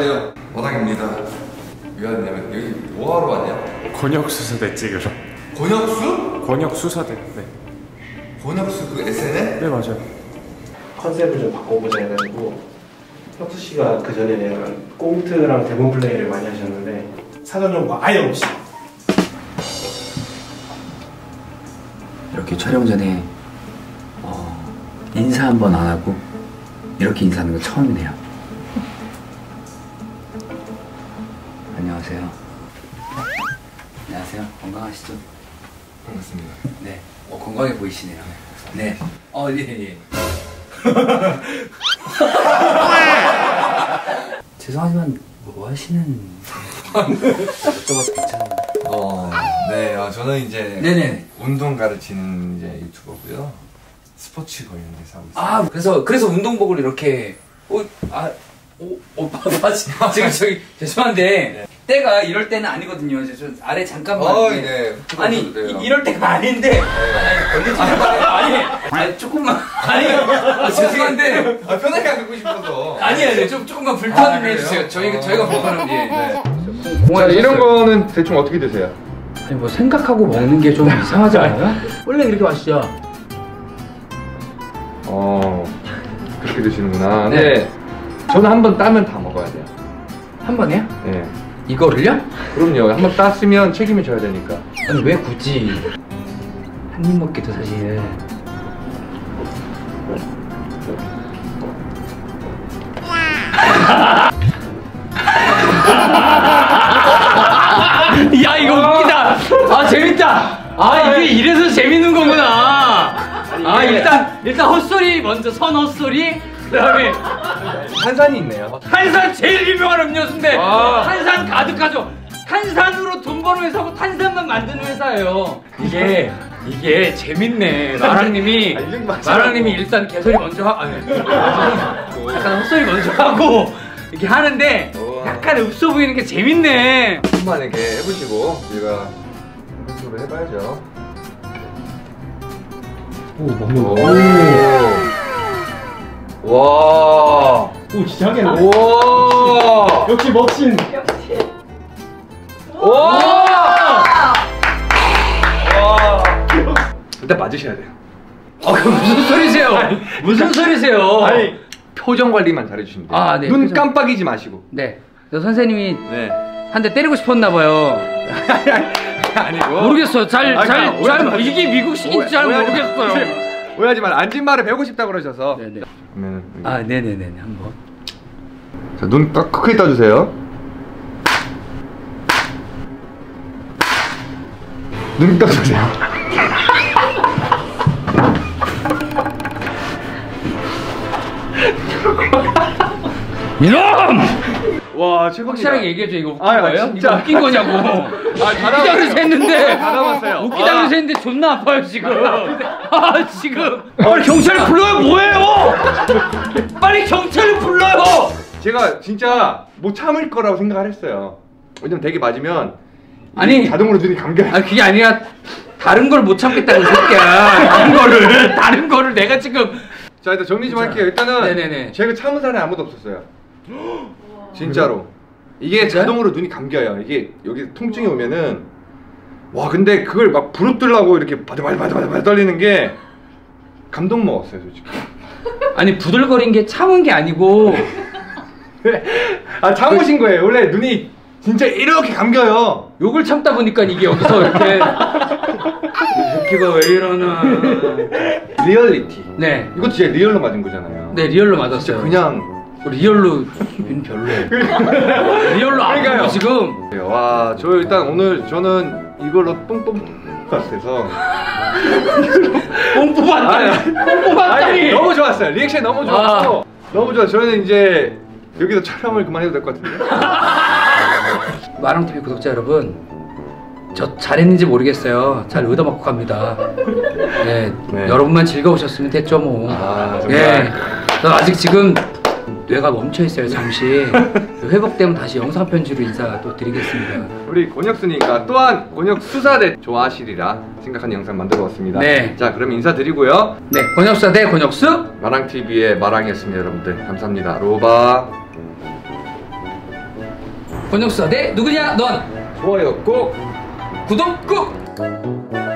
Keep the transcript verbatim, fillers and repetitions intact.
안녕하세요, 마랑입니다. 왜 왔냐면 여기 뭐하러 왔냐? 권역수사대 찍으러. 권역수? 권역수사대. 네. 권역수 그 에스엔엘? 네 맞아요. 컨셉을 좀 바꿔보자 해가지고 혁수 씨가 그 전에 약간 꽁트랑 대본 플레이를 많이 하셨는데 사전 정보 아예 없이 이렇게 촬영 전에 어, 인사 한 번 안 하고 이렇게 인사하는 건 처음이네요. 안녕하세요. 안녕하세요. 건강하시죠? 반갑습니다. 네. 어, 건강해 보이시네요. 네. 어, 예, 예. 죄송하지만 뭐 하시는 여쭤봐도 괜찮아요? 어, 네, 어, 저는 이제 네네. 운동 가르치는 이제 유튜버고요. 스포츠 관련돼서 하고 있어요. 아, 그래서 그래서 운동복을 이렇게 어, 아, 오, 오빠 맞지? 지금 저기 죄송한데 네. 때가 이럴 때는 아니거든요. 저, 저 아래 잠깐만. 어, 네. 아니 이, 이럴 때가 아닌데. 네. 아니, 아니, 아니, 아니 조금만. 아니 아, 죄송한데. 아, 편하게 안 듣고 싶어서. 아니 아니 좀 조금만 불편해 아, 주세요. 저희가 저희가 불편한 게. 네. 자, 이런 거는 대충 어떻게 드세요? 아니 뭐 생각하고 먹는 게 좀 이상하지 않아요? 원래 이렇게 마시죠. 어, 그렇게 드시는구나. 네. 네. 저는 한 번 따면 다 먹어야 돼요. 한 번에요? 네. 이거를요? 그럼요. 한 번 땄으면 책임을 져야 되니까. 아니 왜 굳이 한 입 먹기도 사실. 야 이거 웃기다. 아 재밌다. 아 이게 이래서 재밌는 거구나. 아 일단 일단 헛소리 먼저 선 헛소리. 그다음에 탄산이 있네요. 탄산 제일 유명한 음료수인데 아. 탄산 가득하죠. 탄산으로 돈 버는 회사고 탄산만 만드는 회사예요. 이게 이게 재밌네. 마랑님이 마랑님이 일단 개소리 먼저 하. 아니, 약간 헛소리 먼저 하고 이렇게 하는데 약간 없어 보이는 게 재밌네. 한번 이렇게 해보시고 우리가 이런 식으로 해봐야죠. 오 먹는 거. 오. 와. 오 진짜 하겠네. 와. 역시 멋진. 와. 와. 일단 맞으셔야 돼요. 아, 그 무슨 소리세요? 무슨 소리세요? 아니, 표정 관리만 잘해주시면 돼요. 아, 네, 눈 표정. 깜빡이지 마시고. 네. 선생님이 네. 한 대 때리고 싶었나 봐요. 아니고. 모르겠어요. 잘, 아니, 잘, 오해, 잘, 오해, 이게 미국식인지 잘 오해, 모르겠어요. 오해하지 말. 앉은 말을 배우고 싶다 그러셔서. 네네. 그러면 아, 네네네. 한번. 자, 눈 딱 크게 떠주세요. 눈 떠주세요. 이놈! 와, 최고입니다. 확실하게 얘기해줘. 이거 웃긴 아, 거예요? 진짜. 이거 웃긴 거냐고. 아, 웃기다 그래서 했는데. 다 남았어요. 웃기다 그래서 했는데 존나 아파요, 지금. 아, 지금. 빨리 경찰을 불러요, 뭐예요? 빨리 경찰을 불러요! 제가 진짜 못 참을 거라고 생각을 했어요. 왜냐면 되게 맞으면 아니 자동으로 눈이 감겨요. 아니 그게 아니라 다른 걸 못 참겠다는 새끼야. 다른 거를 다른 거를 내가 지금. 자, 일단 정리 좀 할게요. 일단은 네네네. 제가 참은 사람이 아무도 없었어요. 진짜로. 이게 자동으로 눈이 감겨요. 이게 여기 통증이 오면은 와, 근데 그걸 막 부릅뜨려고 이렇게 바들바들바들 떨리는 게 감동 먹었어요, 솔직히. 아니 부들거린 게 참은 게 아니고. 아, 참으신 거예요. 원래 눈이 진짜 이렇게 감겨요. 욕을 참다 보니까 이게 여기서 이렇게. 이 새끼가 왜 이러나. 리얼리티. 네. 이거 진짜 리얼로 맞은 거잖아요. 네, 리얼로 맞았어요. 진짜 그냥 리얼로 별로예요. 리얼로 아파요 지금. 와, 저 일단 오늘 저는 이걸로 똥똥 같아서 뽕 뽑았다니. 뽕 뽑았다니. 너무 좋았어요. 리액션 너무 좋았고 아. 너무 좋아. 저는 이제 여기서 촬영을 그만해도 될 것 같은데. 마랑티비 구독자 여러분, 저 잘했는지 모르겠어요. 잘 얻어맞고 갑니다. 네, 네. 여러분만 즐거우셨으면 됐죠 뭐. 아, 네, 저 아직 지금 뇌가 멈춰 있어요. 잠시 회복되면 다시 영상 편지로 인사 또 드리겠습니다. 우리 권혁수니까 또한 권혁수사대 좋아하시리라 생각하는 영상 만들어봤습니다. 네. 자, 그럼 인사드리고요. 네, 권혁수 대 권혁수 마랑티비의 마랑이었습니다. 여러분들 감사합니다. 로바. 권혁수와 대 누구냐 넌 좋아요 꼭. 구독 꾹.